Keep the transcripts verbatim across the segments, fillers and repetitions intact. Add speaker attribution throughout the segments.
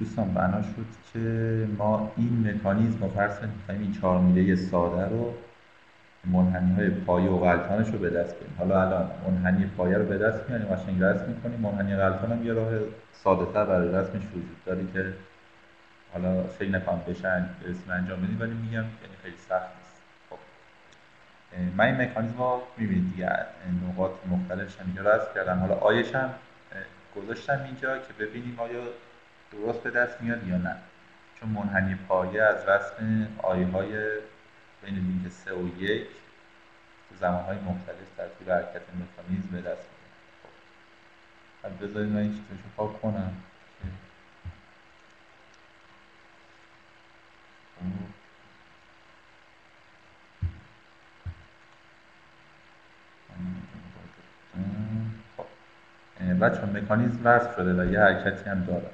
Speaker 1: دوستان بنا شد که ما این مکانیزم رو فرض کنیم می‌خوایم این چهار میله ساده رو منحنی های پایه و غلطانش رو به دست بیاریم. حالا الان منحنی پایه رو به دست میاریم، قشنگ رسم میکنیم. منحنی غلطان هم یه راه ساده تر برای رسمش وجود داره که حالا فکر نکنم بشه اسم انجام بدیم، ولی میگم یعنی خیلی سخت نیست. خب من این مکانیزم رو میبینید دیگه، نقاط مختلفش هم اینجا رسم کردم. حالا آیش هم گذاشتم اینجا که ببینیم آیا درست به دست میاد یا نه، چون منحنی پایه از رسم آیه های بین لینک سه و یک تو زمانهای مختلف در طول حرکت مکانیزم به دست میاد. خب بذارید من این چیزاشو پاک کنم که خب بچه مکانیزم وصل شده و یه حرکتی هم داره.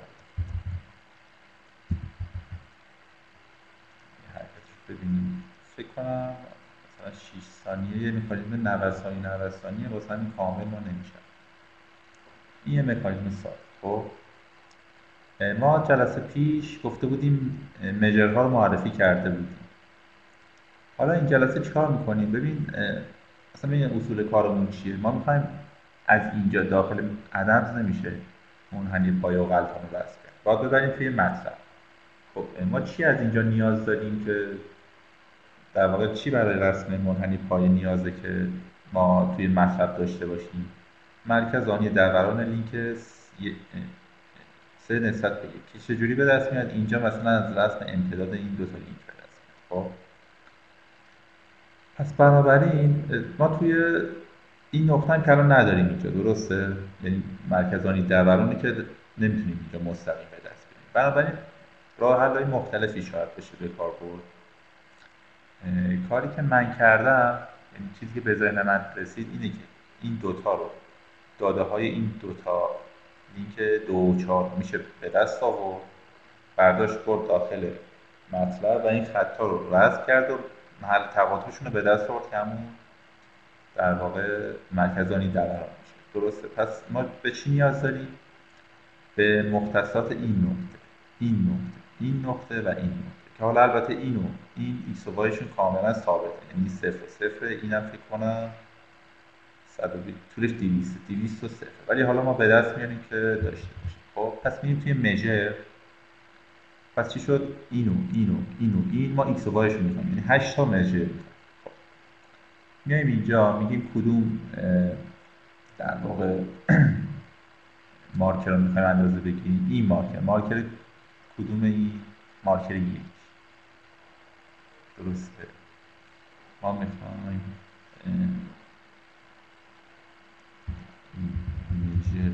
Speaker 1: یه حرکتش ببینیم، فکر کنم مثلا شش ثانیه یه مکانیزم نود ثانیه نود ثانیه واسه همین کامل ما نمیشه. این یه مکانیزم ساده. خب ما جلسه پیش گفته بودیم مژرها رو معرفی کرده بودیم. حالا این جلسه چیکار میکنیم؟ ببین اصلا این اصول کارمون چیه. ما میخوایم از اینجا داخل عدد نمیشه منحنی پایه و غلطان رو رسم کرد، باید ببریم توی مطلب. خب ما چی از اینجا نیاز داریم که در واقع چی برای رسم منحنی پایه نیازه که ما توی مطلب داشته باشیم؟ مرکز آنی دوران لینک سه نسبت به یک که چجوری به دست میاد؟ اینجا مثلا از رسم امتداد این دو تا لینک به دست میاد. خب پس بنابراین ما توی این نقطه هم که الان نداریم اینجا، درسته؟ یعنی مرکزانی دورانی که نمیتونیم اینجا مستقیم به دست بیاریم. بنابراین راه حل‌های مختلفی شاید بشه به کار برد. کاری که من کردم، یعنی چیزی که به ذهن من رسید اینه که این دوتا رو، داده های این دوتا لینک دو و چهار میشه به دست آورد، برداشت برد داخل مطلب و این خطا رو رسم کرد و محل تقاطعشون رو به دست آورد که همون در واقع مرکزانی دوران میشه. درسته؟ پس ما به چی نیاز داریم؟ به مختصات این نقطه، این نقطه، این نقطه و این نقطه، که حالا البته اینو این ایکس و وایشون کاملا ثابته، یعنی صفر صفر. اینم فکر کنم صد و بیست طولش دویست دویست و صفر، ولی حالا ما به دست میاریم که داشته باشیم. خب پس میریم توی مژر. پس چی شد؟ اینو اینو اینو این ما ایکس و وایشون میخوایم، یعنی هشت تا مژر میخوایم. خب میایم اینجا میگیم کدوم در واقع مارکر رو میخوایم اندازه بگیریم. این مارکر مارکر کدوم؟ این مارکر یک. درسته؟ ما میخوایم میجر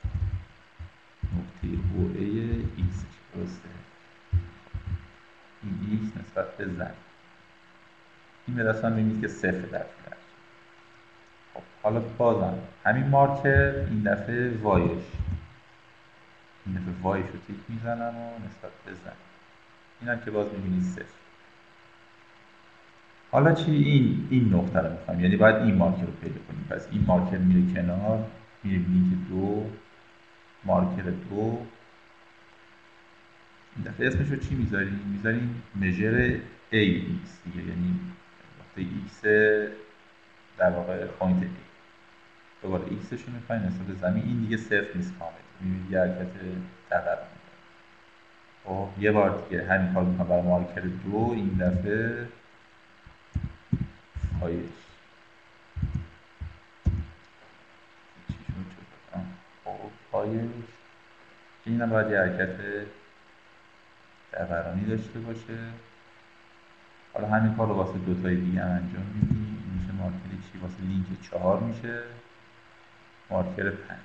Speaker 1: نقطه او ای ایکس، درسته؟ این ایکس نسبت به زن، این به دست من میبینید که صفر در طول. خب حالا بازم همین مارکر این دفعه وایش، این دفعه وایش رو تیک میزنم و نسبت به زن، این هم که باز میبینید صفر. حالا چی؟ این این نقطه رو میخوایم، یعنی باید این مارکر رو پیدا کنیم. پس این مارکر میره کنار، میره لینک دو، مارکر دو. این دفعه اسمش رو چی میذاریم؟ میذاریم مژر ای ایکس دیگه، یعنی نقطه ایکس در واقع پوینت ای. دوباره ایکسش رو میخوایم نسبت به زمین، این دیگه صفر نیست کامل، میبینید یه حرکت تقرب میده. خب یه بار دیگه همین کار میکنم برای مارکر دو، این دفعه پایش چی شد؟ خب پایش این هم باید یه حرکت دورانی داشته باشه. حالا همین کار رو واسه دوتای دیگه هم انجام میدیم. این میشه مارکر چی؟ واسه لینک چهار میشه مارکر پنج.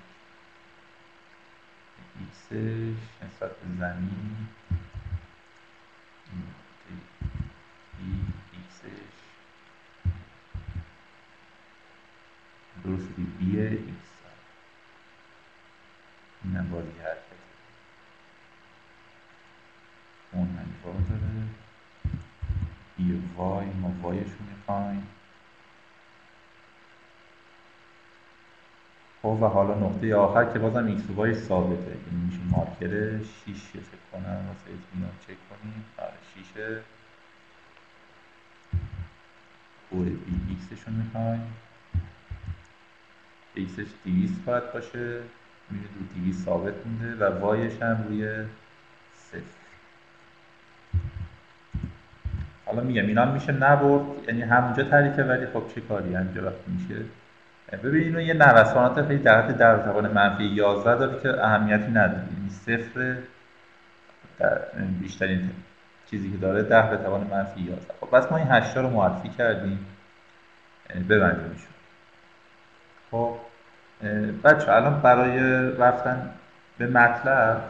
Speaker 1: ایکسش نسبت به زمین، این نقطه ای ایکسش درست بی بی ایکس، این هم باید یه حرکت منحنی وار داره. بی وای، ما وایش رو میخوایم. خب و حالا نقطه آخر که بازم ایکس و وای ثابته، یعنی میشه مارکر شش فکر کنم واسه اطمینان چک کنیم. آره شش. او بی ایکسش رو میخوایم، ایکسش دویست باید باشه، میبینید رو دویست ثابت مونده و وایش هم روی صفر. حالا میگم اینا میشه نبرد، یعنی همونجا تعریفه، ولی خب چه کاری همینجا وقتی میشه. ببین اینو یه نوسانات خیلی دقت در توان منفی یازده داره که اهمیتی نداره، یعنی صفر در بیشترین چیزی که داره ده به توان منفی یازده. خب بس ما این هشتا رو معرفی کردیم، ببندیمشون. خب بچه الان برای رفتن به مطلب،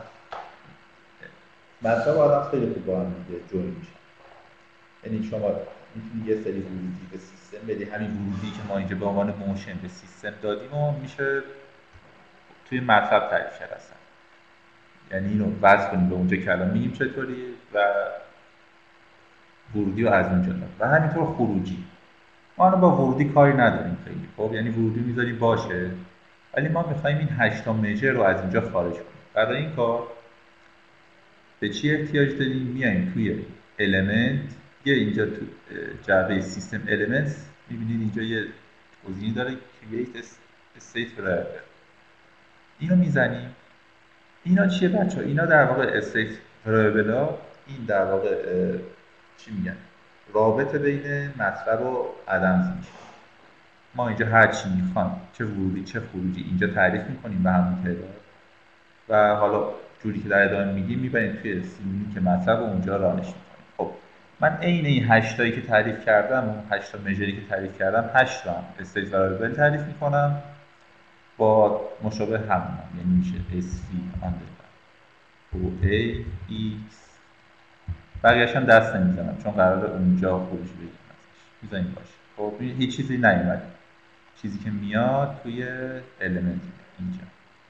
Speaker 1: مطلب آدم خیلی خوب با هم دیگه جوین میشن. یعنی شما میتونی یه سری ورودی به سیستم بدی، همین ورودی که ما اینجا به عنوان موشن به سیستم دادیم و میشه توی مطلب تعریف کرد اصلا. یعنی اینو وصل کنیم به اونجا که الان میگیم چطوری و ورودی رو از اونجا داد و همینطور خروجی. ما الان با ورودی کاری نداریم خیلی، خب یعنی ورودی میذاریم باشه، ولی ما میخوایم این هشتا میجر رو از اینجا خارج کنیم. برای این کار به چی احتیاج داریم؟ میایم توی المنت، یه اینجا تو جعبه سیستم المنتس میبینید اینجا یه گزینه داره create state variable، اینو میزنیم. اینا چیه بچه ها؟ اینا در واقع state variable ها، این در واقع چی میگن؟ رابطه بین مطلب و عدم میشه. ما اینجا هر چی میخوایم، چه ورودی چه خروجی، اینجا تعریف میکنیم به همون تعداد و حالا جوری که در ادامه میگیم میبریم توی سیمونی که مطلب و اونجا رانش میکنیم. خب من عین این هشتایی که تعریف کردم و هشتا میجری که تعریف کردم، هشت تا هم استیت وریبل تعریف میکنم با مشابه همون هم. یعنی میشه اس وی underline او ای ایکس، بقیه‌اش هم دست نمیزنم چون قراره اونجا خروج بگیم ازش، میذاریم باشه. خب هیچ چیزی نیومد، چیزی که میاد توی المنت اینجا.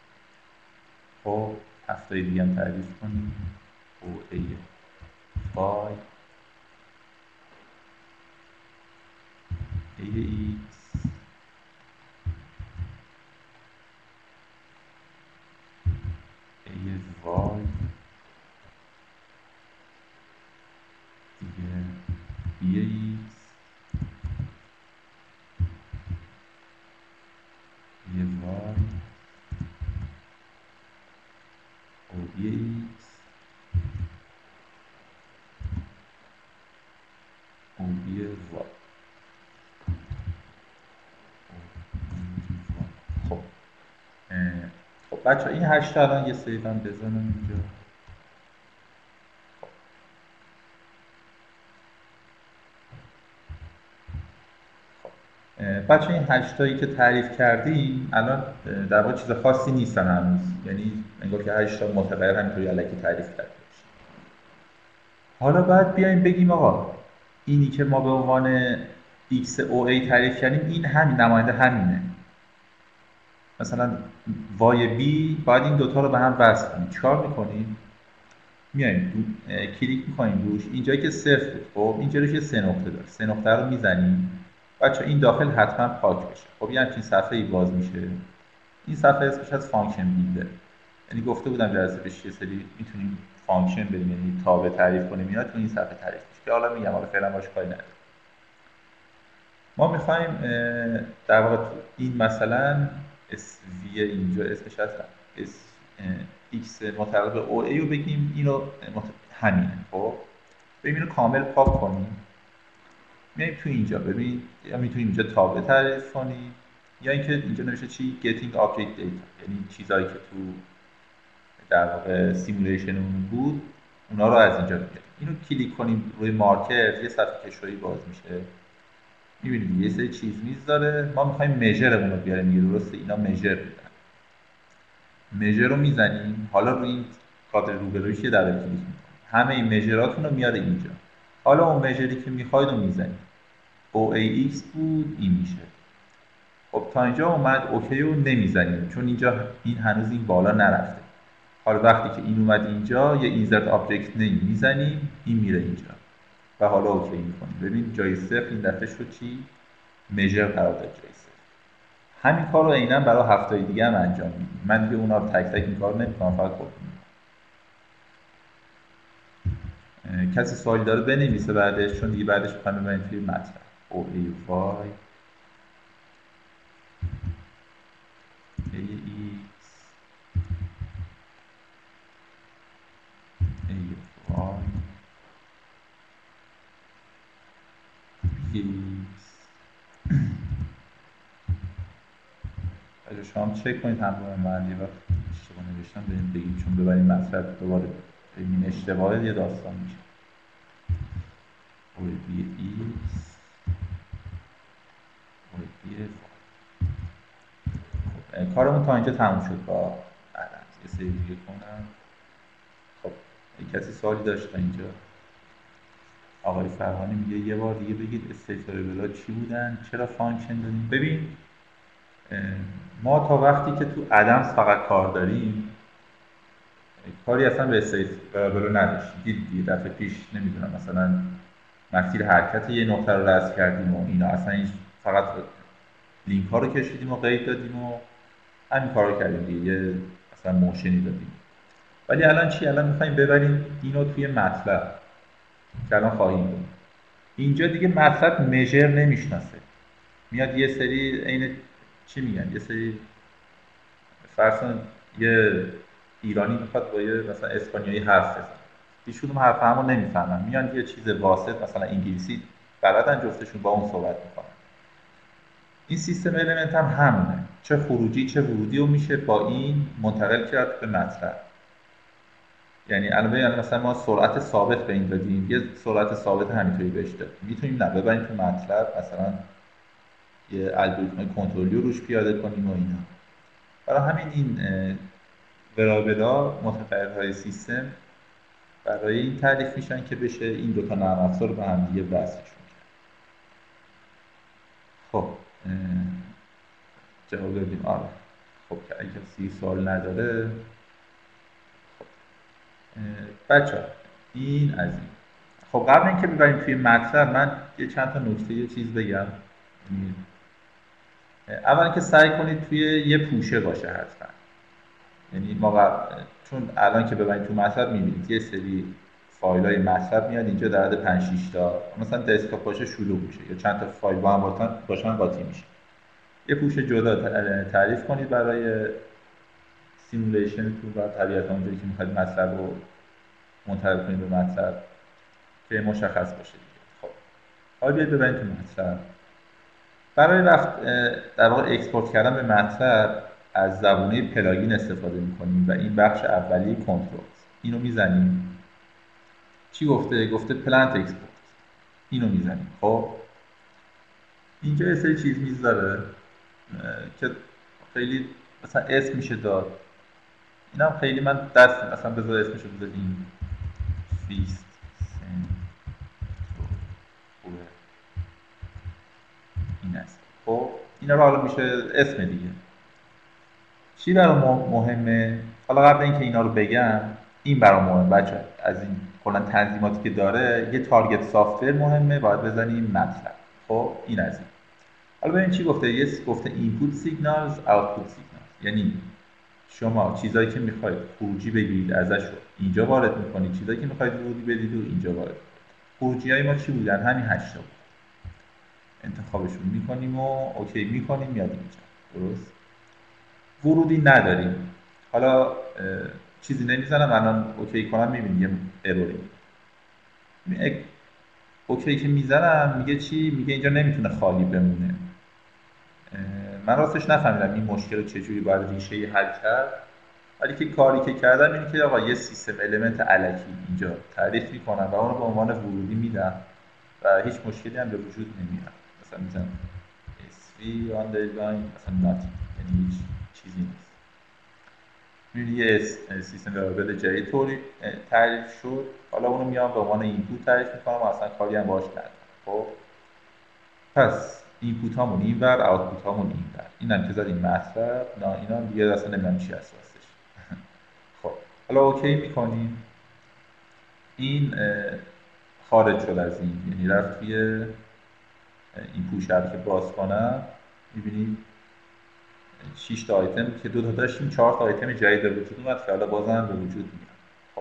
Speaker 1: خب هفتای دیگه هم تعریف کنیم، او ای وای ای ایکس ای وای دیگه بی ایکس ای وای او بی ایکس او بی وای. خب خب بچه این هشت الان یه سیو هم بزنم اینجا. بچه این هشتایی که تعریف کردیم الان در واقع چیز خاصی نیستن هنوز، یعنی انگار که هشتا متغیر همینطوری الکی تعریف کرده باشیم. حالا باید بیایم بگیم آقا اینی که ما به عنوان x او ای تعریف کردیم این همین نماینده همینه. مثلا وای بی باید این دوتا رو به هم وصل کنیم. چیکار میکنیم؟ میایم کلیک میکنیم روش، اینجایی که صفر بود، خب اینجا روش سه نقطه داره، سه نقطه رو میزنیم. بچه این داخل حتما پاک بشه. خب یه همچین صفحه ای باز میشه. این صفحه اسمش از فانکشن بیلدر، یعنی گفته بودم جلسه پیش یه سری میتونیم فانکشن بریم، یعنی تابع تعریف کنیم اینا تو این صفحه تعریف میشه که حالا میگم، حالا فعلا باش کاری نداریم. ما میخوایم در واقع این مثلا اس وی اینجا اسمش هست اس ایکس متعلق به او ای رو بگیم، اینو همینه. خب بریم اینو کامل پاک کنیم، میایم تو اینجا ببین، یا میتونیم اینجا تابع تعریف کنیم یا اینکه اینجا نوشته چی getting object data، یعنی چیزایی که تو در واقع سیمولیشنمون بود اونا رو از اینجا بیاریم. اینو کلیک کنیم روی مارکر، یه صفحه کشویی باز میشه. میبینید یه سری چیز میز داره، ما میخوایم میجرمون رو بیاریم دیگه، درسته اینا میجر بودن. میجر رو میزنیم، حالا روی این کادر روبرویش یه دبل کلیک میکنیم، همه این میجراتون رو میاره اینجا. حالا اون میجری که میخواید رو میزنید، او ای ایکس بود این میشه. خب تا اینجا اومد، اوکی رو نمیزنیم چون اینجا این هنوز این بالا نرفته. حالا وقتی که این اومد اینجا یه اینسرت آبجکت نیم میزنیم، این میره اینجا و حالا اوکی میکنیم. ببین جای صفر این دفعه شد چی؟ میجر قرار داد جای صفر. همین کار رو عینا برای هفته‌های دیگه هم انجام میدیم. من دیگه اونا رو تک تک این کار نمی‌کنم، فقط خودم می‌کنم. کسی سوالی داره بنویسه بعدش، چون دیگه بعدش می‌خوایم ببریم توی مطلب. او ای وای ای ایکس ای وای ایکس. بچه‌ها شما هم چک کنید همراه من، یه وقت اشتباه نوشتم بریم بگید، چون ببریم مطلب دوباره ببینیم اشتباهه یه داستان میشه. او بی ایکس او بی خب کارمون تا اینجا تموم شد با ادمز. یه سری دیگه کنم. خب کسی سوالی داشت تا اینجا؟ آقای فرهانی میگه یه بار دیگه بگید استیتابل‌ها چی بودن، چرا فانکشن دادیم. ببین ما تا وقتی که تو ادمز فقط کار داریم کاری اصلا به استیتابل نداشتیم. دید دیگه دفعه پیش نمیدونم مثلا مسیر حرکت یه نقطه رو رسم کردیم و اینا، اصلا این فقط لینک ها رو کشیدیم و قید دادیم و همین کار رو کردیم دیگه، یه مثلا موشنی دادیم. ولی الان چی؟ الان میخوایم ببریم اینو توی مطلب که الان خواهیم داد. اینجا دیگه مطلب مژر نمیشناسه، میاد یه سری عین چی میگن، یه سری فرضاً یه ایرانی میخواد با یه مثلا اسپانیایی حرف بزنه، هیچ کدوم حرف همو نمیفهمن، میان یه چیز واسط مثلا انگلیسی بلدن جفتشون با اون صحبت میکنن. این سیستم المنت هم همونه، چه خروجی چه ورودی رو میشه با این منتقل کرد به مطلب. یعنی الان ببین مثلا ما سرعت ثابت به این دادیم، یه سرعت ثابت همینطوری بهش دادیم، میتونیم نه ببریم تو مطلب مثلا یه الگوریتم کنترلی رو روش پیاده کنیم و اینا. برای همین این ورابلا متغیرهای سیستم برای این تعریف میشن که بشه این دو تا نرم افزار رو به هم دیگه وصلشون کرد. خب جواب دادیم آره. خب که اگه کسی سوال نداره، خب بچه ها این از این. خب قبل اینکه ببریم توی مطلب من یه چند تا نکته یه چیز بگم. اول اینکه سعی کنید توی یه پوشه باشه حتما. یعنی ما قبل، چون الان که ببرید تو مطلب میبینید یه سری فایل های مطلب میاد اینجا در حد پنج شش تا، مثلا دسکتاپ باشه شلوغ میشه یا چند تا فایل با هم باشن قاطی میشه. یه پوشه جدا تعریف کنید برای سیمولیشنتون و طبیعتا اونجایی که میخواید مطلب رو منتقل کنید به مطلب که مشخص باشه دیگه. خب حالا بیاید ببرید تو مطلب. برای رفت در واقع اکسپورت کردن به مطلب از زبونه پلاگین استفاده میکنیم و این بخش اولیه کنترل. اینو میزنیم. چی گفته؟ گفته پلنت اکسپورت. اینو میزنیم. خب اینجا یه سری چیز میذاره که خیلی مثلا اسم میشه داد. اینم خیلی من دست مثلا بذار اسمشو بذاریم فیست سنتور این است. خب اینا رو حالا میشه اسم دیگه. چی برام مهمه؟ حالا قبل اینکه اینا رو بگم، این برام مهمه بچه، از این کلا تنظیماتی که داره یه تارگت سافتور مهمه، باید بزنیم مطلب. خب این از این. حالا ببین چی گفته. یه گفته اینپوت سیگنالز آوتپوت سیگنالز، یعنی شما چیزایی که میخواید خروجی بگیرید ازش رو اینجا وارد میکنید، چیزایی که میخواید ورودی بدید و اینجا وارد میکنید. خروجی های ما چی بودن؟ همین هشت تا بود. انتخابشون میکنیم و اوکی میکنیم میاد اینجا. درست؟ ورودی نداریم. حالا چیزی نمیزنم الان اوکی کنم میبینید یه اروری میاد. اوکی که میزنم میگه چی؟ میگه اینجا نمیتونه خالی بمونه. من راستش نفهمیدم این مشکل رو چجوری باید ریشه حل کرد، ولی که کاری که کردم اینه که آقا یه سیستم المنت الکی اینجا تعریف میکنم و اون رو به عنوان ورودی میدم و هیچ مشکلی هم به وجود نمیاد. مثلا میزنم اسوی آندرلاین مثلا ناتینگ، یعنی هیچ چیزی نیست. میبینی یه سیستم ورابل جدید طوری تعریف شد، حالا اونو میام به عنوان اینپوت تعریف میکنم و اصلا کاری هم باهاش ندارم. خب پس اینپوت هامون این ور، آوتپوت هامون این ور. اینم که زدیم مطلب، نه اینا دیگه اصلا نمیدونم چی هست راستش. خب حالا اوکی میکنیم. این خارج شد از این، یعنی رفت توی این پوشه رو که باز کنم میبینید شش تا آیتم که دو تا داشتیم، چهار تا آیتم جدید به وجود اومد که حالا بازم به وجود میاد. خب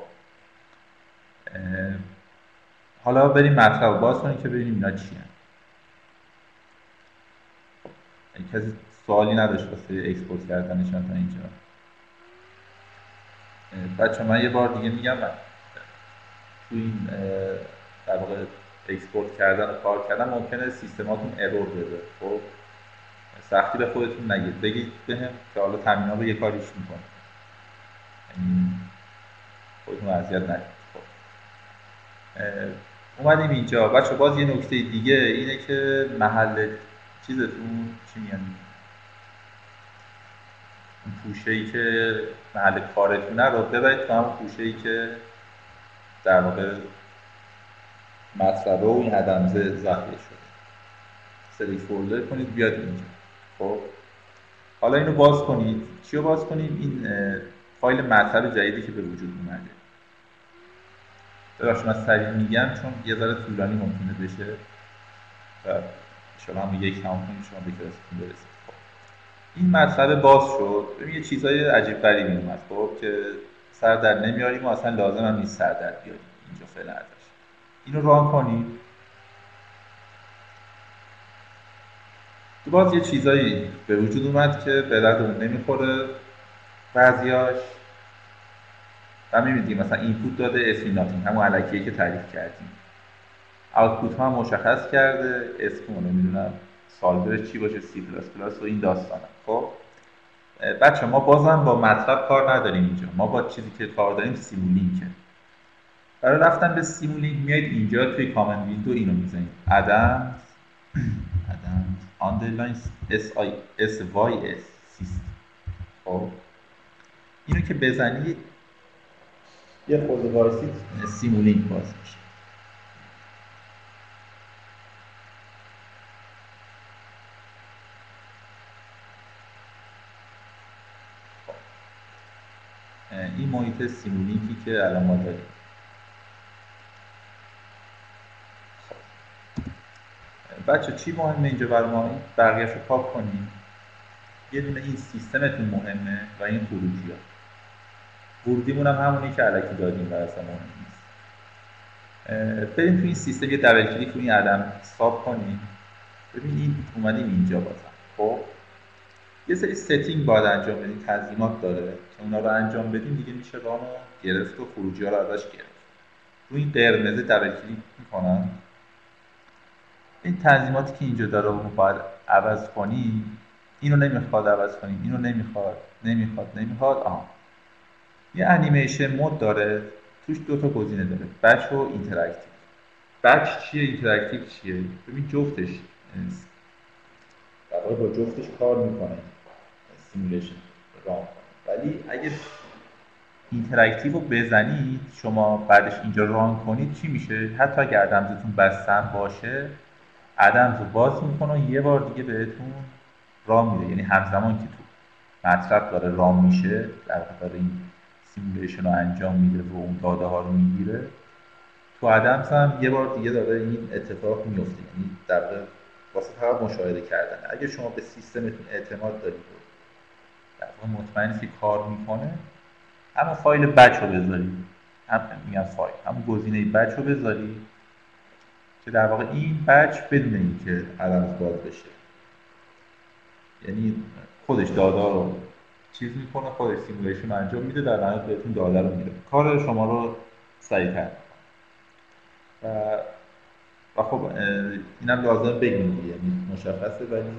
Speaker 1: حالا بریم مطلب رو باز کنیم که ببینیم اینا چی هست. کسی سوالی نداشت واسه اکسپورت کردنشون تا اینجا؟ بچه من یه بار دیگه میگم، من تو این در واقع اکسپورت کردن و کار کردن ممکنه سیستماتون ارور بده. خب سختی به خودتون نگید، بگید بهم که حالا تامین ها رو یه کاریش میکنه، یعنی خودتون اذیت نکنید. خب اومدیم اینجا بچه، باز یه نکته دیگه اینه که محل چیزتون چی میگن، پوشه ای که محل کارتونه رو ببرید تو همون پوشه ای که در واقع مطلبه و این ادمزه ذخیره شده، سلیکت فولدر کنید بیاد اینجا. خب حالا اینو باز کنید. چی رو باز کنیم؟ این فایل مطلب جدیدی که به وجود اومده. ببخشید من سریع میگم چون یه ذره طولانی ممکنه بشه و شما هم یک تمام کنید شما به کلاستون برسید. خب این مطلب باز شد. ببین یه چیزای عجیب غریبی اومد خب که سر در نمیاریم و اصلا لازم هم نیست سر در بیاریم اینجا فعلا ازش. اینو ران کنیم. تو باز یه چیزایی به وجود اومد که به دردمون نمیخوره بعضیاش. و می‌بینید مثلا اینپوت داده اسم ناتینگ، همون الکیه که تعریف کردیم. آوتپوت ها مشخص کرده، اسم رو نمیدونم سالبرش چی باشه، سی پلاس پلاس و این داستانا. خب بچه ما بازم با مطلب کار نداریم اینجا، ما با چیزی که کار داریم سیمولینکه. برای رفتن به سیمولینک میایید اینجا توی کامند ویندو اینو میزنید ادمز ادمز آندرلاین اس آی اس وای اس سیستم. خب اینو که بزنید یه خورده وایسید سیمولینک باز میشه. این محیط سیمولینکی که الان ما داریم. بچه چی مهمه اینجا برای ما؟ بقیه‌اش رو پاک کنیم. یه دونه این سیستمتون مهمه و این خروجی ها. ورودیمون هم همونی که الکی دادیم و اصلا مهم نیست. بریم تو این سیستم یه دبل کلیک رو این علم ساب کنیم. ببین این اومدیم اینجا بازم. خب یه سری ستینگ باید انجام بدیم، تنظیمات داره که اونا رو انجام بدیم دیگه میشه رانو گرفت و خروجی ها رو ازش گرفت. روی این قرمز دبل کلیک میکنم. این تنظیماتی که اینجا داره رو باید عوض کنیم. اینو نمیخواد عوض کنیم، اینو نمیخواد نمیخواد نمیخواد آها یه انیمیشن مود داره، توش دو تا گزینه داره، بچ و اینتراکتیو. بچ چیه، اینتراکتیو چیه؟ ببین جفتش در واقع با جفتش کار میکنه، سیمولیشن ران کنه. ولی اگه اینتراکتیو رو بزنید شما بعدش اینجا ران کنید چی میشه؟ حتی اگه ادمزتون بستن باشه ادمز رو باز میکنه و یه بار دیگه بهتون ران میده، یعنی همزمان که تو مطلب داره ران میشه در واقع این سیمولیشن رو انجام میده و اون داده ها رو میگیره، تو ادمز هم یه بار دیگه داره این اتفاق میفته، یعنی در واقع واسه فقط مشاهده کردن. اگه شما به سیستمتون اعتماد دارید و در واقع مطمئنید که کار میکنه، همون فایل بچ رو بذارید، هم میگم فایل همون گزینه بچ رو بذارید که در واقع این بچ بدون اینکه ادمز باز بشه، یعنی خودش داده رو چیز میکنه، خودش سیمولیشن انجام میده، در نهایت بهتون داده رو میده، کار شما رو سریع‌تر و و خب اینم لازم بگیم دیگه، یعنی مشخصه، ولی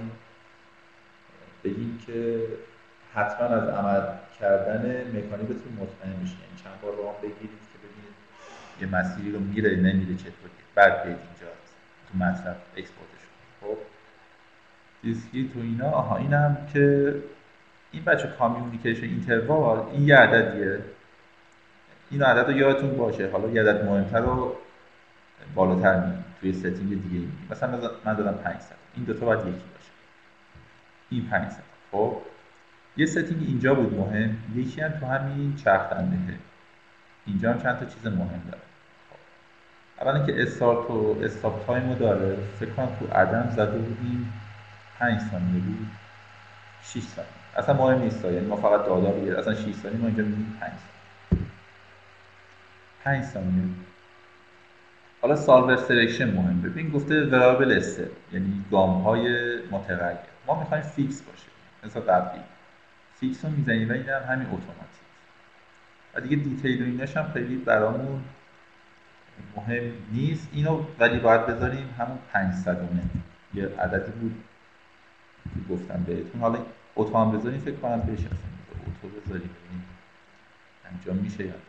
Speaker 1: بگیم که حتما از عمل کردن مکانیزمتون مطمئن بشین، یعنی چند بار راه بگیرید که ببینید یه مسیری رو میره نمیره چطوریه، بعد بیاید اینجا تو مطلب اکسپورتش کنید. خب دیسکریت تو اینا، آها اینم که این بچه کامیونیکیشن اینتروال این یه عددیه، این عدد رو یادتون باشه. حالا یه عدد مهمتر رو بالاتر میگیم توی ستینگ دیگه میگیم، مثلا من دادم پانصد، این دوتا باید یکی باشه، این پانصد. خب یه ستینگ اینجا بود مهم، یکی هم تو همین چرخ دندهه، اینجا هم چند تا چیز مهم داره. خب اولا که استارت و استاپ تایم رو داره، فکر کنم تو عدم زده بودیم پنج ثانیه بود، شش ثانیه اصلا مهم نیست، یعنی ما فقط دادا بگیر، اصلا شش ثانیه ما اینجا می‌بینیم پنج ثانیه. پنج ثانیه. حالا سالور سلکشن مهم. ببین گفته ورابل استپ، یعنی گام های متغیر. ما میخوایم فیکس باشه مثلا قبلی، فیکس رو میزنیم و این هم همین اتوماتیک. و دیگه دیتیل و ایناش هم خیلی برامون مهم نیست اینو، ولی باید بذاریم همون پنجصد یه عددی بود که گفتم بهتون. حالا اتو هم بذاریم فکر کنم بشه، اتو بذاریم ببینیم انجام میشه یا نه.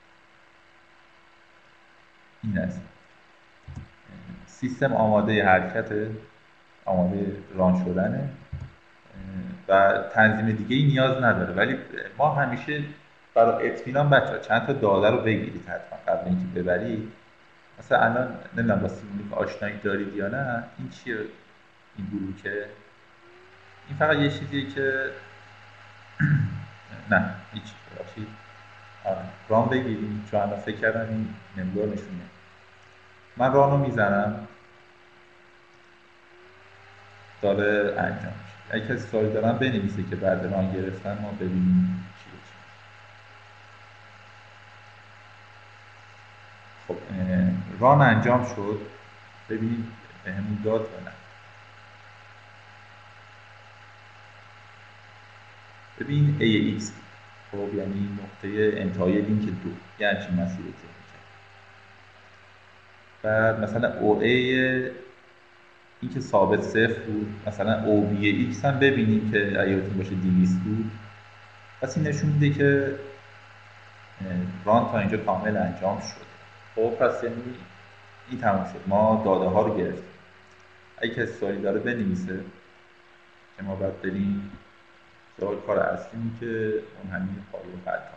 Speaker 1: این است سیستم آماده حرکته، آماده ران شدنه و تنظیم دیگه ای نیاز نداره. ولی ما همیشه برای اطمینان بچه‌ها چند تا داده رو بگیرید حتما قبل اینکه ببرید. مثلا الان نمیدونم با سیمولیک آشنایی دارید یا نه. این چیه این بلوکه؟ این فقط یه چیزیه که نه هیچ باشید ران بگیریم، چون الان فکر کردم این نمودار نشونه. من رانو میزنم داره انجام میشه. اگه کسی سوالی دارم بنویسه که بعد ران گرفتن ما ببینیم چی بشه. خب ران انجام شد، ببینیم بهمون داد یا نه. ببین ای ایکس، خب یعنی نقطه انتهای لینک دو، یعنی چی مسیر رو بعد مثلا او ای این که ثابت صفر بود، مثلا او بی ایکس هم ببینیم که اگه یادتون باشه دویست بود. پس این نشون میده که ران تا اینجا کامل انجام شد. خب پس یعنی این تموم شد، ما داده ها رو گرفتیم. اگه کسی سوالی داره بنویسه که ما باید بریم سوال کار اصلی که اون همین فایل رو قطع.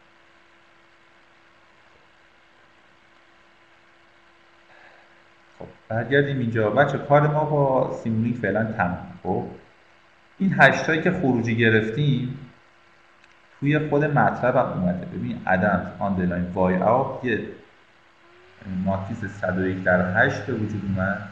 Speaker 1: خب برگردیم اینجا بچه. کار ما با سیمولیک فعلا تمام. خب این هشتایی که خروجی گرفتیم توی خود مطلب هم اومده. ببین عدم آندرلاین وای اوت یه ماتریس صد و یک در هشت به وجود اومد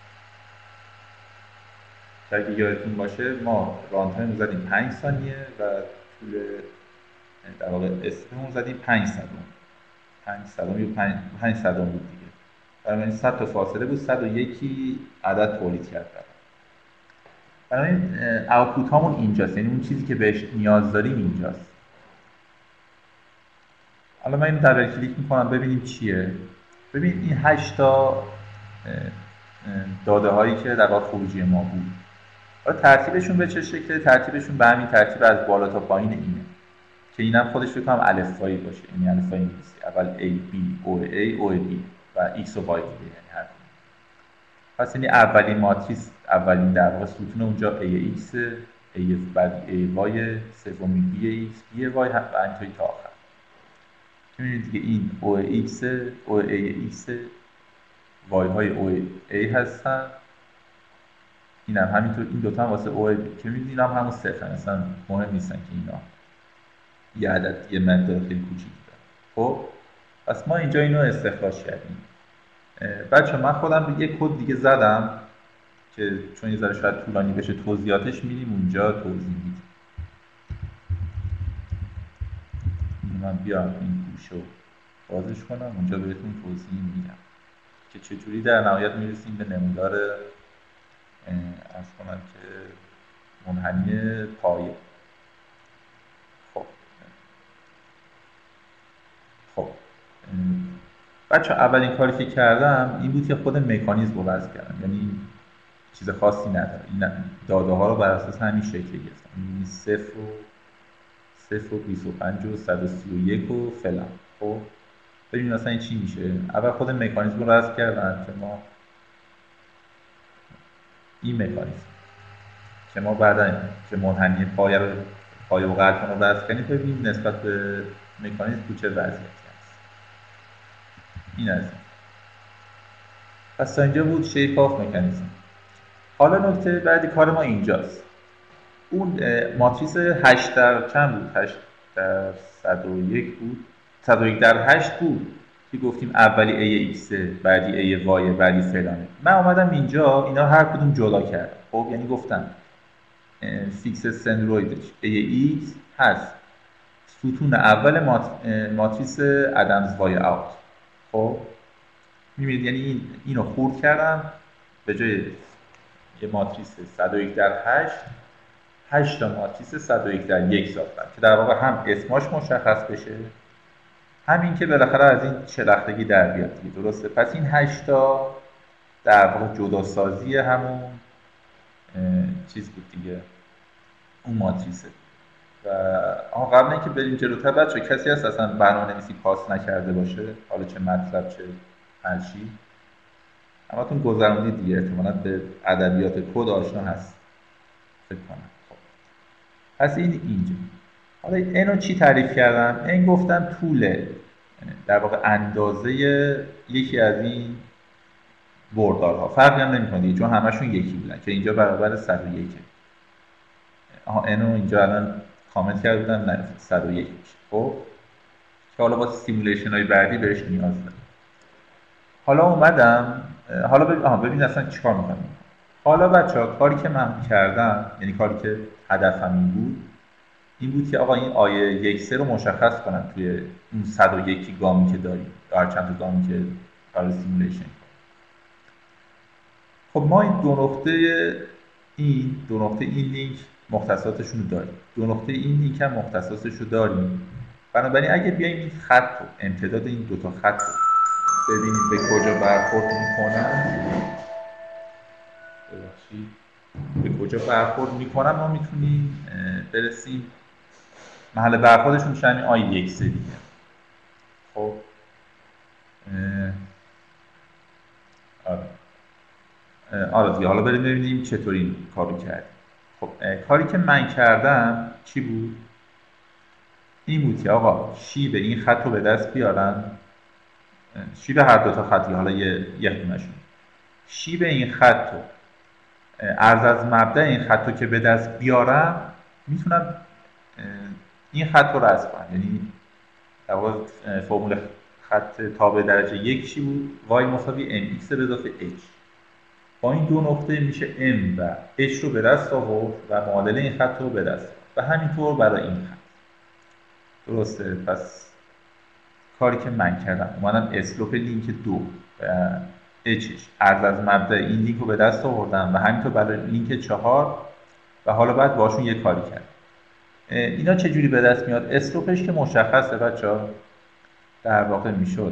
Speaker 1: که اگه یادتون باشه ما ران تایم رو زدیم پنج ثانیه و طول در واقع اسممون زدیم پنج صدم. پنج صدم یا پنج صدم بود دیگه. بنابراین صد تا فاصله بود، صد و یک عدد تولید کرد. بنابراین اوتپوت هامون اینجاست، یعنی اون چیزی که بهش نیاز داریم اینجاست. حالا من این دبل کلیک میکنم ببینیم چیه. ببین این هشت تا داده هایی که در واقع خروجی ما بود. حالا ترتیبشون به چه شکله؟ ترتیبشون به همین ترتیب از بالا تا پایین اینه که اینم خودش فکر کنم الفبایی باشه، یعنی الفبایی نیست. اول A B O A O B و X و Y دیگه، یعنی هر کدوم. پس یعنی اولین ماتریس، اولین در واقع ستون اونجا ای ایکس، ای بعد ای وای، سومی بی ایکس، بی وای و اینطوری تا آخر. می‌بینید دیگه این او ایکس، او ای ایکس، وای های او ای هستن. این هم همینطور، این دوتا هم واسه او که می‌بینید اینا هم همون صفر هستن، مهم نیستن که اینا یه عدد یه مقدار خیلی کوچیکی دارن. خب پس ما اینجا اینو استخراج کردیم. بچه من خودم یه کد دیگه زدم که چون یه ذره شاید طولانی بشه توضیحاتش میدیم اونجا توضیح میدیم. من بیام این گوشو بازش کنم اونجا بهتون توضیح میدم که چجوری در نهایت میرسیم به نمودار عرض کنم که منحنی پایه. خب خب بچه اولین کاری که کردم این بود که خود مکانیزم رو وضع کردم، یعنی چیز خاصی نداره. این داده ها رو بر اساس همین شکل گرفتم، یعنی صفر و صفر و بیست و پنج و صد و سی و یک و فلان. خب ببینید مثلا این چی میشه. اول خود مکانیزم رو وضع کردم که ما این مکانیزم که ما بعدا که منحنی پایه رو پایه و قطعان رو وضع کنیم ببینید نسبت به مکانیزم تو چه وضعیتی هست. این از این. پس تا اینجا بود شیپ آف مکانیزم. حالا نکته بعدی کار ما اینجاست. اون ماتریس هشت در چند بود؟ هشت در صد و یک بود. صد و یک در هشت بود که گفتیم اولی ای ایکس، بعدی ای وای، بعدی فلانه. من اومدم اینجا اینا هر کدوم جدا کردم. خب یعنی گفتم فیکس سندرویدش ای ایکس هست ستون اول مات... ماتریس ادمز وای اوت. خب میبینید یعنی این اینو خورد کردم به جای یه ماتریس صد و یک در هشت هشت تا ماتریس صد و یک در یک ساختم که در واقع هم اسماش مشخص بشه همین که بالاخره از این شلختگی در بیاد دیگه. درسته؟ پس این هشت تا در واقع جداسازی همون چیز بود دیگه، اون ماتریسه. و آها قبل اینکه بریم جلوتر بچه کسی هست اصلا برنامه‌نویسی پاس نکرده باشه، حالا چه مطلب چه هر چی؟ همتون گذروندید دیگه، احتمالاً به ادبیات کد آشنا هست فکر کنم. خب پس این اینجا. حالا اینو چی تعریف کردم؟ این گفتم طول در واقع اندازه یکی از این بردارها فرقی هم نمی‌کنه دیگه چون همشون یکی بودن که اینجا برابر صد و یک. آها اینو اینجا الان کامنت کرده بودم نه صد و یک میشه. خب که حالا با سیمولیشن های بعدی بهش نیاز دارم. حالا اومدم حالا ببین آها ببین اصلا چیکار می‌کنم. حالا بچه‌ها کاری که من کردم یعنی کاری که هدفم این بود این بود که آقا این آیه یک سه رو مشخص کنم توی اون صد و یک گامی که داریم یا هر چند تا گامی که قرار سیمولیشن کنیم. خب ما این دو نقطه این دو نقطه این لینک مختصاتشون رو داریم، دو نقطه این لینک هم مختصاتش رو داریم. بنابراین اگه بیایم این خط رو امتداد این دو تا خط رو ببینید به کجا برخورد میکنن ببخشید به کجا برخورد میکنن ما میتونیم برسیم محل برخوردشون میشه همین آی یک سه دیگه. خب آره آره دیگه حالا بریم ببینیم چطوری این کارو کردیم. خب کاری که من کردم چی بود؟ این بود که آقا شیب این خط رو به دست بیارن، شیب هر دو تا خطی حالا یه یک دونشون شیب این خط رو عرض از مبدأ این خط رو که به دست بیارم میتونم این خط رو رسم کنم. یعنی در واقع فرمول خط تابع درجه یک چی بود؟ y مساوی mx به اضافه h. با این دو نقطه میشه m و h رو به دست آورد و معادله این خط رو به دست و همینطور برای این خط. درسته؟ پس کاری که من کردم اومدم اسلوپ لینک دو و اچش عرض از مبدأ این لینک رو به دست آوردم و همینطور برای لینک چهار و حالا بعد باشون یه کاری کردم. اینا چجوری به دست میاد؟ اسلوپش که مشخصه بچه‌ها در واقع میشد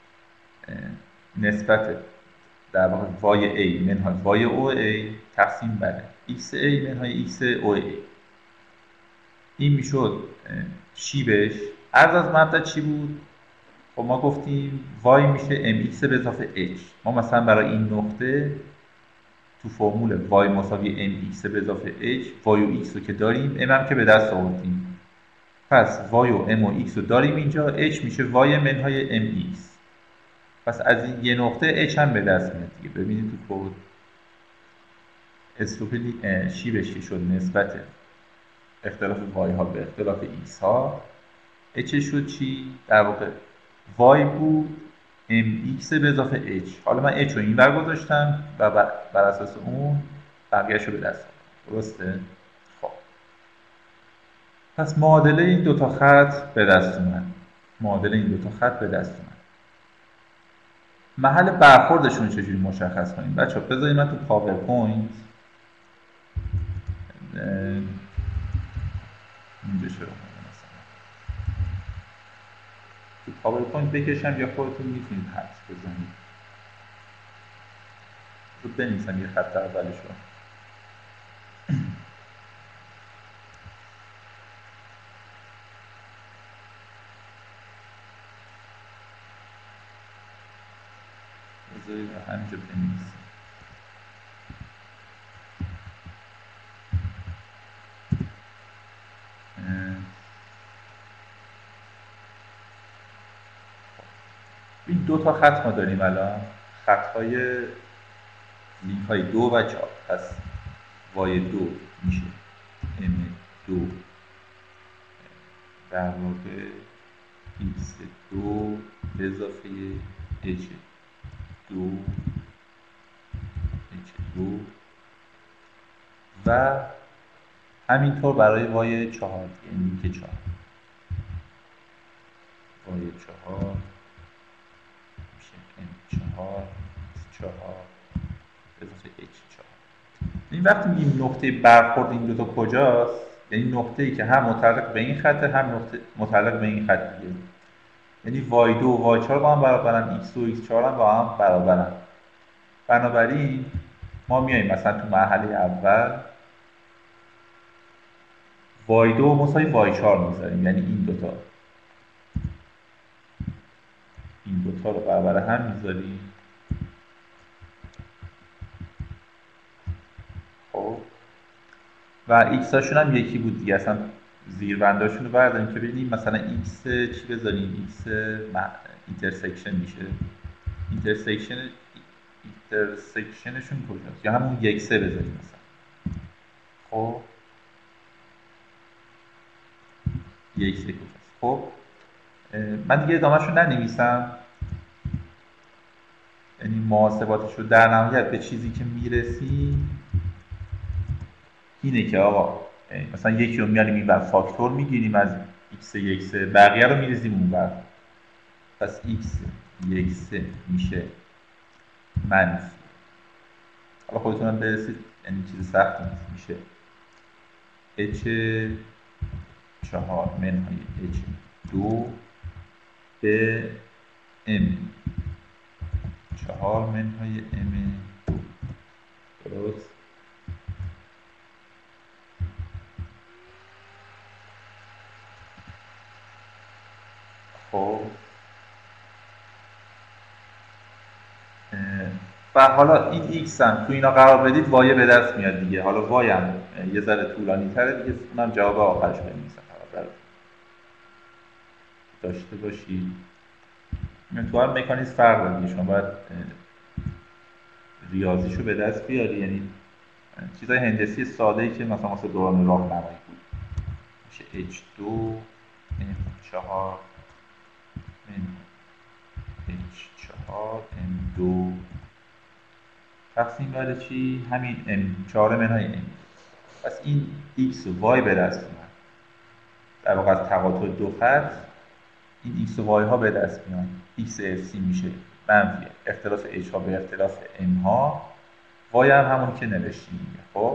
Speaker 1: نسبت در واقع وای a منهای وای او a تقسیم بر x a منهای x او a. این میشد شیبش. عرض از مبدأ چی بود؟ خب ما گفتیم y میشه mx به اضافه h. ما مثلا برای این نقطه تو فرمول y مساوی mx به اضافه h y و x رو که داریم m هم که به دست آوردیم پس y و m و x رو داریم اینجا h میشه y منهای mx. پس از این یه نقطه h هم به دست میاد دیگه. ببینید تو کد اسلوپ شیبش که شد نسبت اختلاف y ها به اختلاف x ها h شد چی؟ در واقع y بود mx به اضافه h. حالا من h رو این ور گذاشتم و بر اساس اون بقیه‌اش رو به دست آوردم. درسته؟ خب پس معادله این دو تا خط به دست اومد. معادله این دو تا خط به دست اومد. محل برخوردشون چجوری مشخص کنیم؟ بچه‌ها بذارید من تو پاورپوینت اینجا شروع کنم مثلا تو پاورپوینت بکشم یا خودتون میتونید حدس بزنید. تو بنویسم یه خط اولش رو. بذارید همینجا بنویسم. این دو تا خط ما داریم الان، خط‌های لینک های دو و چهار. پس وای دو میشه ام دو در واقع ایکس دو به اضافه اچ دو اچ دو و همینطور برای وای چهار، یعنی که چهار، وای چهار میشه ام چهار چهار اضافه اچ چهار. این وقتی میگیم نقطه برخورد این دو تا کجاست، یعنی نقطه ای که هم متعلق به این خطه هم نقطه متعلق به این خط دیگه، یعنی وای دو و وای چهار با هم برابرن، ایکس دو و ایکس چهار هم با هم برابرن. بنابراین ما میاییم مثلا تو مرحله اول وای دو مساوی وای چهار میذاریم، یعنی این دوتا این دوتا رو برابر هم میذاریم. خب و ایکس هاشون هم یکی بود دیگه، اصلا زیربنداشون رو برداریم که ببینیم مثلا ایکس چی بذاریم، ایکس اینترسکشن میشه، اینترسکشن اینترسکشنشون کجاست، یا همون یک سه بذاریم مثلا. خب یک سه کجاست. خب من دیگه ادامهش رو ننویسم، یعنی محاسباتش رو در نهایت به چیزی که میرسیم اینه که آقا مثلا یکی رو میاریم این بر فاکتور میگیریم از ایکس یک سه، بقیه رو میریزیم اون بر. پس ایکس یک سه میشه منفی، حالا خودتونم برسید، یعنی چیز سختی نیست، میشه اچ چهار منهای اچ دو به ام چهار منهای ام دو. درست؟ خب و حالا این ایکس هم تو اینا قرار بدید وای به دست میاد دیگه. حالا وای هم یه ذره طولانی تره دیگه، اونم جواب آخرش بنویسم فقط داشته باشید. تو هر مکانیزم فرق داره دیگه، شما باید ریاضیشو به دست بیاری، یعنی چیزای هندسی ساده ای که مثلا واسه دوران راهنمایی بود. میشه اچ دو ام چهار من اچ چهار ام دو تقسیم بر چی؟ همین ام چهار منهای ام. پس این x و y به دست میاد، در واقع از تقاطع دو خط این x و y ها به دست میاد. x اف سی میشه منفی اختلاف h ها به اختلاف m ها، y هم همون که نوشتیم. خب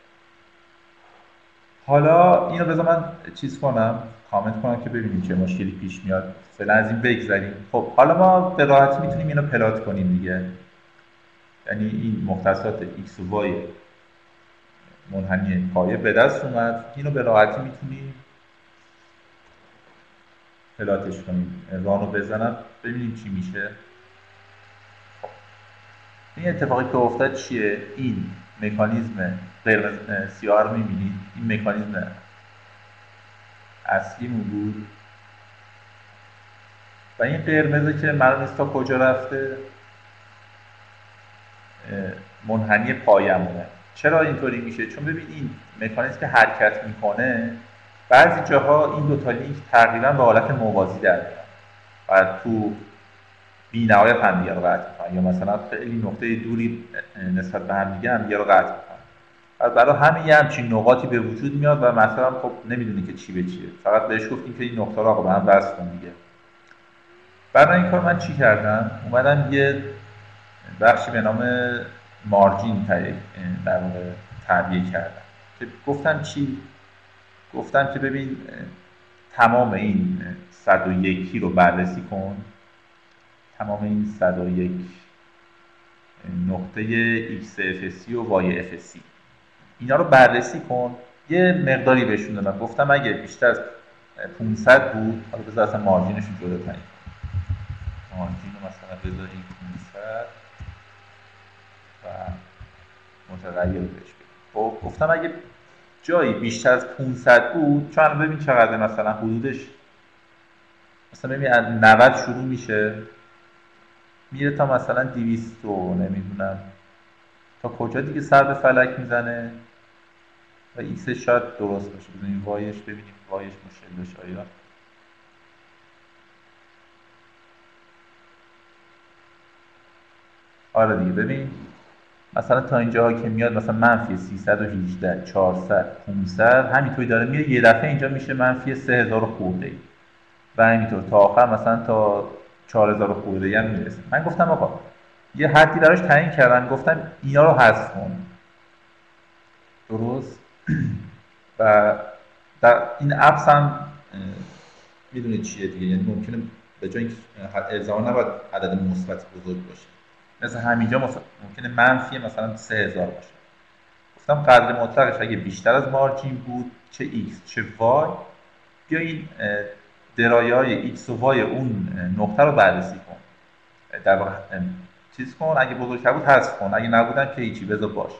Speaker 1: حالا اینو بذار من چیز کنم، کامنت کنم که ببینیم چه مشکلی پیش میاد. فعلا از این بگذریم. خب حالا ما به راحتی میتونیم اینو پلات کنیم دیگه، یعنی این مختصات x و y منحنی پایه به دست اومد، اینو به راحتی میتونیم پلاتش کنیم. رانو بزنم ببینیم چی میشه. خب این اتفاقی که افتاد چیه؟ این مکانیزم قرمز سیاه رو میبینید، این مکانیزم اصلیمون بود و این قرمزه که معلوم نیست تا کجا رفته منحنی پایمونه. چرا اینطوری میشه؟ چون ببین این مکانیزم که حرکت میکنه بعضی جاها این دو تا لینک تقریبا به حالت موازی در میاد و تو بی نهایت هم دیگه رو قطع میکنن، یا مثلا خیلی نقطه دوری نسبت به هم دیگه هم دیگه رو قطع میکنن. و برای همین یه همچین نقاطی به وجود میاد و مثلا خب نمیدونی که چی به چیه، فقط بهش گفتیم که این نقطه رو آقا به هم وصل کن دیگه. برای این کار من چی کردم؟ اومدم یه بخشی به نام مارجین در واقع تعبیه کردم که گفتم چی؟ گفتم که ببین تمام این صد و یکی رو بررسی کن، تمام این صد و یک نقطه ایکس اف سی و وای اف سی اینا رو بررسی کن. یه مقداری بهشون دادم، گفتم اگه بیشتر از پانصد بود، حالا بذار اصلا مارجینش رو جدا کنیم، مارجین رو مثلا بذاریم پانصد و متغیر بهش بدیم. خب گفتم اگه جایی بیشتر از پانصد بود، چون ببین چقدر مثلا حدودش، مثلا ببین از نود شروع میشه میره تا مثلا دویست و نمیدونم تا کجا دیگه سر به فلک میزنه و ایکسش شاید درست باشه. بزنیم وایش ببینیم وایش مشکل داشت آیا. آره دیگه ببین مثلا تا اینجا که میاد مثلا منفی سیصد و هجده، چهارصد، پانصد همینطوری داره میره، یه دفعه اینجا میشه منفی سه هزار خورده ای و همینطور تا آخر مثلا تا چهار هزار خورده ای هم میرسه. من گفتم آقا یه حدی براش تعیین کردن، گفتم اینا رو حذف کن، درست. و در این اپس هم میدونید چیه دیگه، یعنی ممکنه به جای اینکه الزاما نباید عدد مثبت بزرگ باشه، مثل همینجا مثلا ممکنه منفی مثلا سه هزار باشه. گفتم قدر مطلقش اگه بیشتر از مارجین بود، چه x چه y، بیا این درایه های x و y اون نقطه رو بررسی کن، در واقع چیز کن، اگه بزرگتر بود حذف کن، اگه نبودن که هیچی بذار باشه.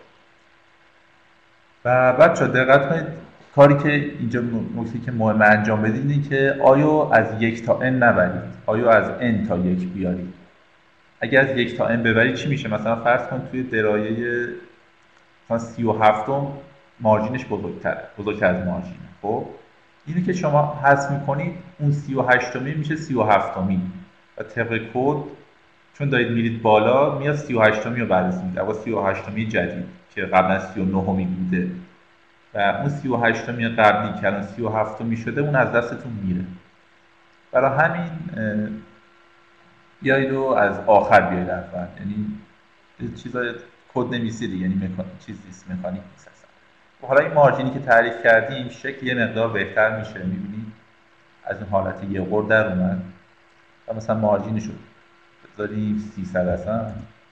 Speaker 1: و بچه‌ها دقت کنید، کاری که اینجا نکته که مهم انجام بدید اینه که آیا از یک تا n نبرید، آیا از n تا یک بیارید. اگر از یک تا n ببرید چی میشه؟ مثلا فرض کن توی درایه مثلا سی و هفتم مارجینش بزرگتره، بزرگتر از مارجینه. خب اینی که شما حذف میکنید اون سی و هشتمی میشه سی و هفتمی و طبق کد چون دارید میرید بالا میاد سی و هشتمی رو بررسی میکنه، اما سی و هشتمی جدید که قبلا سی و نهمی بوده و اون سی و هشتمی قبلی که الان سی و هفتمی شده اون از دستتون میره. برای همین بیایید و از آخر بیایید اول، یعنی چیزای کد نویسی دیگه، یعنی مکان... چیز نیست، مکانیک نیست اصلا. و حالا این مارجینی که تعریف کردیم شکل یه مقدار بهتر میشه، میبینید از این حالت یه قرد در اومد و مثلا مارجینش رو بذاریم سیصد اصلا،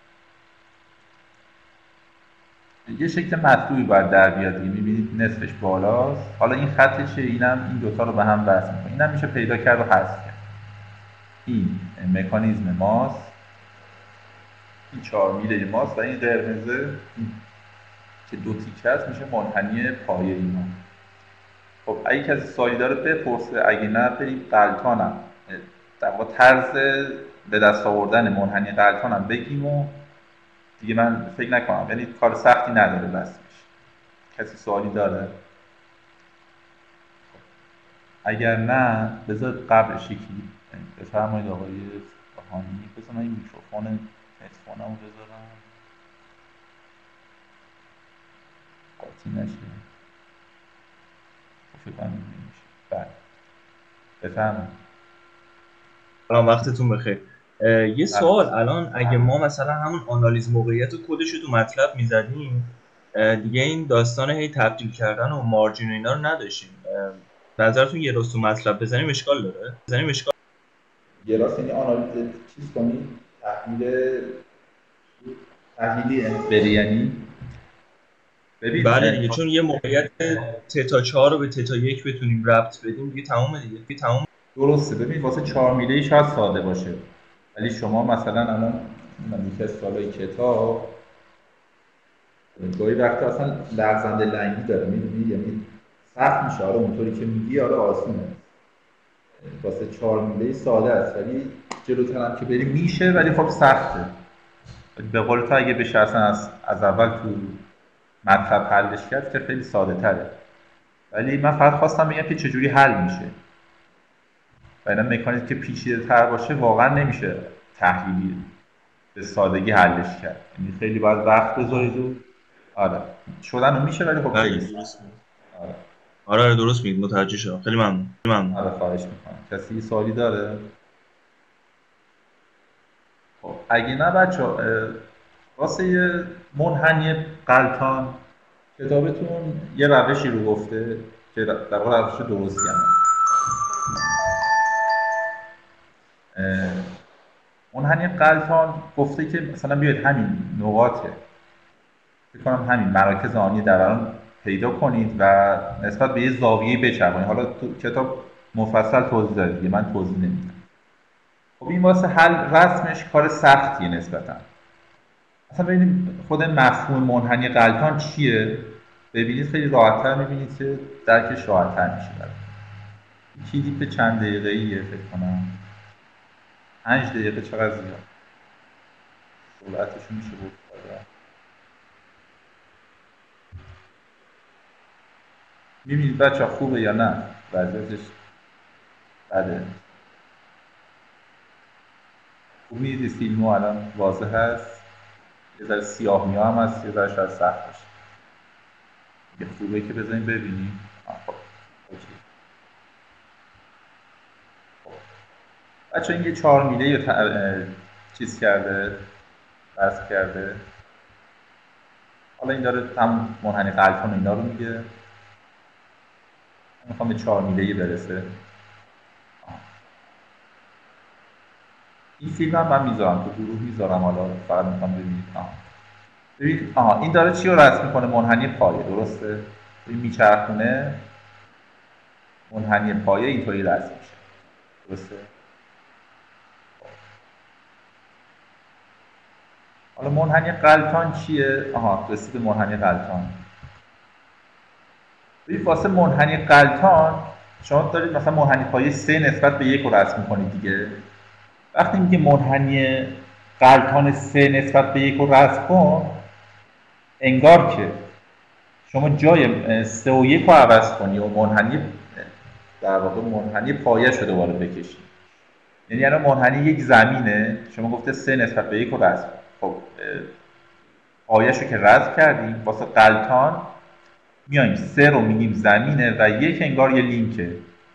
Speaker 1: یه شکل مطلوبی باید در بیاد دیگه، میبینید نصفش بالاست. حالا این خط چیه؟ اینم این دوتا رو به هم وصل میکنه، اینم میشه پیدا کرد و حذف کرد. این مکانیزم ماست، این چهار میله ماست و این قرمزه که دو تیکه است میشه منحنی پایه اینا. خب اگه کسی سوالی داره بپرسه، اگه نه بریم غلطانم در واقع طرز به دست آوردن منحنی غلطانم بگیم و دیگه من فکر نکنم، یعنی کار سختی نداره بس میشه. کسی سوالی داره؟ اگر نه بذار قبلش یکی بفرمایید آقای فراهانی. بذار من این میکروفون هدفونمو بذارم قاطی نشه، فکر کنم نمیشه. بله بفرمایید.
Speaker 2: سلام، وقتتون بخیر. یه سوال، الان اگه ما مثلا همون آنالیز موقعیت و کدش رو تو مطلب میزدیم دیگه این داستان هی تبدیل کردن و مارجین و اینا رو نداشتیم، نظرتون یه راست تو مطلب بزنیم اشکال داره؟ بزنیم اشکال
Speaker 1: یه راست یعنی آنالیز چیز کنید، تحلیل تحلیلی بری، یعنی ببین
Speaker 2: بله دیگه، چون یه موقعیت تتا چهار رو به تتا یک بتونیم ربط بدیم دیگه تمومه دیگه دیگه تموم.
Speaker 1: درسته. ببین واسه چهار میله‌ای شاید ساده باشه، ولی شما مثلا الان من یکی از سوالای کتاب گاهی وقتا اصلا لغزنده لنگی داره، میدونی، یعنی سخت میشه. آره اونطوری که میگی آره آسونه، واسه چهار میله‌ای ساده است، ولی جلوتر هم که بریم میشه، ولی خب سخته. به قول تو اگه بشه اصلا از, از اول تو مطلب حلش کرد که خیلی ساده تره. ولی من فقط خواستم بگم که چجوری حل میشه و اینا مکانیزم که پیچیده تر باشه واقعا نمیشه تحلیلی به سادگی حلش کرد، یعنی خیلی باید وقت بذارید و آره شدن رو میشه، ولی خب خیلی
Speaker 2: درست میگید.
Speaker 1: آره
Speaker 2: آره آره درست میگید، متوجه شدم. خیلی ممنون. ممنون.
Speaker 1: آره خواهش میکنم. کسی سوالی داره؟ خب اگه نه بچه واسه یه منحنی غلطان کتابتون یه روشی رو گفته که در واقع روش درستی هم منحنی غلطان گفته که مثلا بیاید همین نقاطه فکر کنم همین مراکز آنی دوران پیدا کنید و نسبت به یه زاویه‌ای بچرخونید. حالا تو کتاب مفصل توضیح داره دیگه، من توضیح نمیدم. خب این واسه حل رسمش کار سختیه نسبتاً. اصلا ببینید خود مفهوم منحنی غلطان چیه؟ ببینید خیلی راحت‌تر می‌بینید که درکش راحت‌تر میشه براتون. کلیپ چند دقیقه‌ایه فکر کنم. پنج دقیقه چقدر زیاد. سرعتش میشه بود. می‌بینید بچه‌ها خوبه یا نه؟ وضعیتش بده. خوب می‌دید فیلمو الان واضح هست. یه ذره سیاه میاه هم هست، یه ذره شاید سخت باشه. یه خوبه که بزنیم ببینیم. خب اوکی. بچه این یه چهار میله رو چیز کرده، رسم کرده. حالا این داره هم منحنی قلتان اینا رو میگه. من میخوام به چهار میله‌ای برسه. این فیلم هم من میذارم تو گروه میذارم، حالا فقط میخوام ببینید. آه. ببینید آها این داره چی رو رسم میکنه؟ منحنی پایه، درسته؟ این میچرخونه منحنی پایه اینطوری رسم میشه، درسته؟ حالا منحنی غلطان چیه؟ آها رسید به منحنی غلطان. ببین واسه منحنی غلطان شما دارید مثلا منحنی پایه سه نسبت به یک رو رسم میکنید دیگه. وقتی میگه منحنی غلطان سه نسبت به یک رو رسم کن، انگار که شما جای سه و یک رو عوض کنی و منحنی در واقع منحنی پایه رو دوباره بکشی. یعنی الان منحنی یک زمینه، شما گفته سه نسبت به یک رو رسم. خب پایه رو که رسم کردیم، واسه غلطان میایم سه رو میگیم زمینه و یک انگار یه لینکه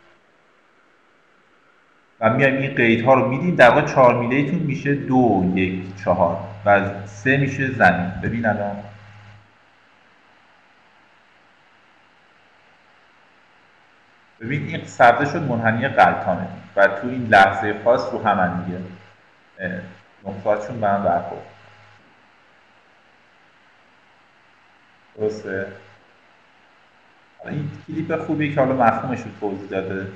Speaker 1: و میایم این قیدها رو میدیم. در واقع چهار میله‌تون میشه دو یک چهار و سه میشه زمین. ببین الان ببین این سبزه شد منحنی غلطانه و تو این لحظه خاص رو هم دیگه نقطه‌هاشون به هم برخورد. درسته؟ این کلیپ خوبی که حالا مفهومش رو توضیح داده.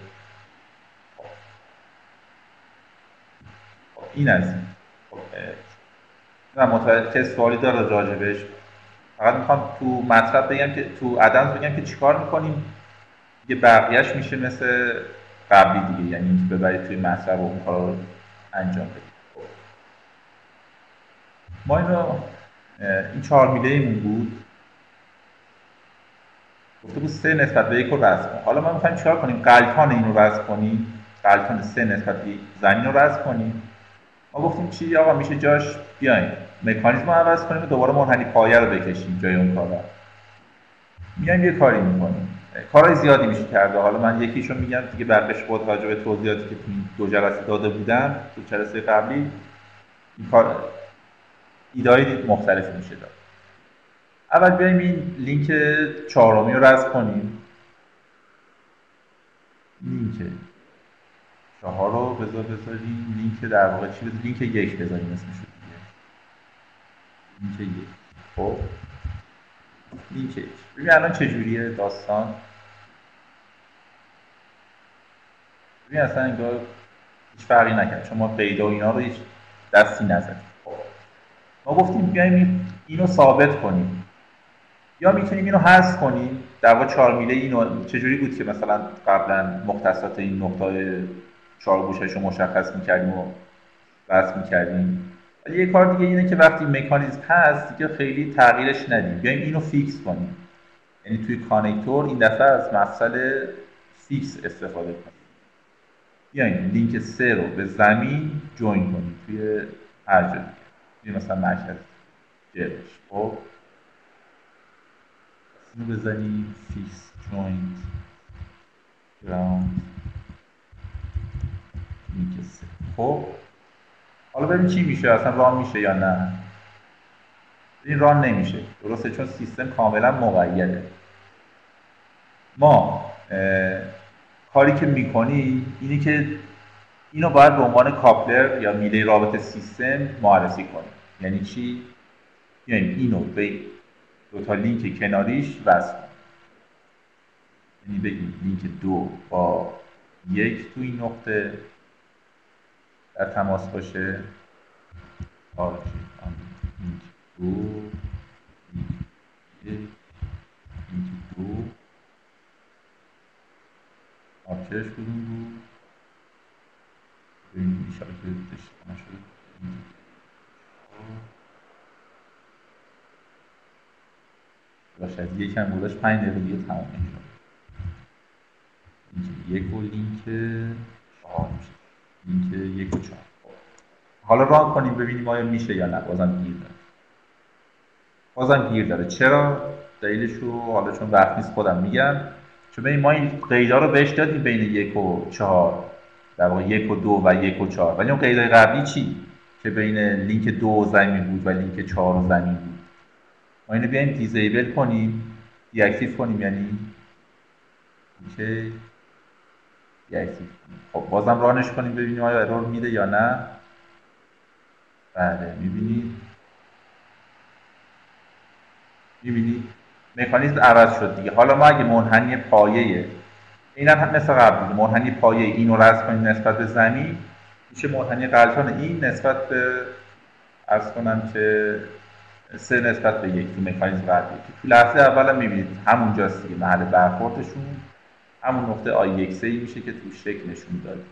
Speaker 1: خب این از این. خب نه متوجه سوالی داره راجبش. فقط میخوام تو مطلب بگم که تو عدم بگم که چیکار میکنیم دیگه، بقیهش میشه مثل قبلی دیگه، یعنی اینکه ببرید توی مطلب و اون کار رو انجام بدید. ما اینو این چهار میله ایمون بود، گفته بود سه نسبت به یک رو رسم کن. حالا ما میخوایم چیکار کنیم؟ غلطان این رو رسم کنیم، غلطان سه نسبت به زمین رو رسم کنیم. ما گفتیم چی آقا میشه جاش بیایم مکانیزم رو عوض کنیم و دوباره منحنی پایه رو بکشیم جای اون کارا. میایم یه کاری میکنیم، کارهای زیادی میشه کرده. حالا من یکیشو میگم دیگه بقیش خود راجع به توضیحاتی که تو دو جلسه داده بودم تو جلسه قبلی این کار ایده‌های مختلفی میشه داد. اول بیایم این لینک چهارمی رو رسم کنیم. لینک چهار رو بذار بذاریم لینک در واقع چی بذاریم؟ لینک یک بذاریم اسمش رو دیگه. لینک یک. خب لینک یک. ببین الان چجوریه داستان؟ ببین اصلا انگار هیچ فرقی نکرد چون ما قیدا و اینا رو هیچ دستی نزدیم. خب ما گفتیم بیایم اینو ثابت کنیم یا میتونیم اینو حذف کنیم. در واقع چهار میله اینو چجوری بود که مثلا قبلا مختصات این نقطه‌های چهار گوشه‌شو مشخص می‌کردیم و بس می‌کردیم. ولی یه کار دیگه اینه که وقتی مکانیزم هست دیگه خیلی تغییرش ندیم، بیایم اینو فیکس کنیم. یعنی توی کانکتور این دفعه از مفصل فیکس استفاده کنیم. بیایم لینک سه رو به زمین جوین کنیم توی هر جا دیگه، مثلا مرکز جلش. خب اینو بزنیم فیکس جوینت گراوند لینک سه. خب حالا ببین چی میشه، اصلا ران میشه یا نه. این ران نمیشه، درسته؟ چون سیستم کاملا مقیده. ما کاری که میکنی اینی که اینو باید به عنوان کاپلر یا میله رابط سیستم معرفی کنیم. یعنی چی؟ یعنی اینو به دو تا لینک کناریش وصل کنیم. یعنی بگیم لینک دو با یک تو این نقطه در تماس باشه. آره لینک دو لینک یک لینک دو آرکش کدوم بود؟ ببینیم ایشالا که اشتباه نشده. باشد یکم گذاشت پنج دقیقه دیگه تمام میشه. لینک یک و لینک چهار میشه. لینک یک و چهار. حالا ران کنیم ببینیم آیا میشه یا نه. بازم گیر داریم. بازم گیر داره. چرا؟ دلیلش رو حالا چون وقت نیست خودم میگم. چون ببین ما این قیدا رو بهش دادیم بین یک و چهار، در واقع یک و دو و یک و چهار، ولی اون قیدای قبلی چی؟ که بین لینک دو و زمین بود و لینک چهار و زمین بود. ما اینو بیایم دیزیبل کنیم، دیاکتیو کنیم، یعنی اوکی دیاکتیو کنیم. خب بازم رانش کنیم ببینیم آیا ارور میده یا نه. بله میبینید میبینید مکانیزم عوض شد دیگه. حالا ما اگه منحنی پایه این هم مثل قبل بود، منحنی پایه این رو رد کنیم نسبت به زمین، میشه منحنی غلطان این نسبت به ارز کنم که سه نسبت به یک تو مکانیزم قبلی که تو لحظه اول هم میبینید همونجاست دیگه، محل برخوردشون همون نقطه آی یک ای میشه که تو شکل نشون داد.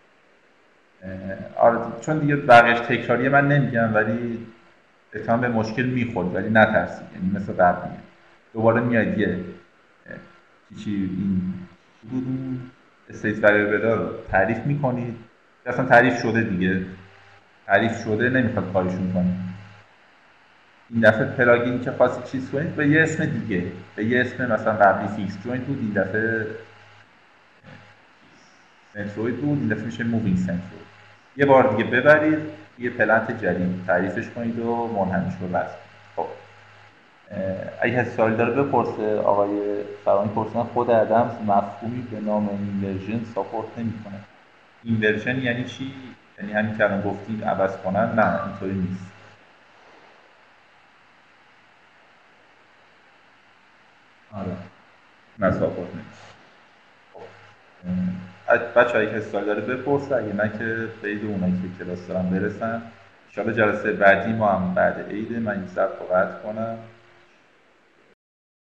Speaker 1: آره چون دیگه بقیه‌اش تکراریه من نمیگم، ولی اتهام به مشکل میخورد ولی نترسید، یعنی مثل قبلیه. دوباره میاد یه چی این چی بود اون استیت وریبل رو تعریف میکنید، اصلا تعریف شده دیگه، تعریف شده نمیخواد کارشون کنید. این دفعه پلاگین که خاصی چیز کنید به یه اسم دیگه، به یه اسم مثلا قبلی فیکس جوینت بود، این دفعه سنتروید بود، این دفعه میشه مووینگ سنتروید. یه بار دیگه ببرید یه پلنت جدید تعریفش کنید و منحنیش رو رسم. خب اگه کسی سوالی داره بپرسه. آقای فرانی پرسیدن خود ادمز مفهومی به نام اینورژن ساپورت نمیکنه. اینورژن یعنی چی؟ یعنی همین که الان گفتیم عوض کنن؟ نه اینطوری نیست. آره نه ساپورت نمیشه. بچه هایی که سوال داره بپرسه، اگه نه که بید اونایی که کلاس دارن برسن. انشاءالله جلسه بعدی ما هم بعد عیده من این ضبط رو قطع کنم.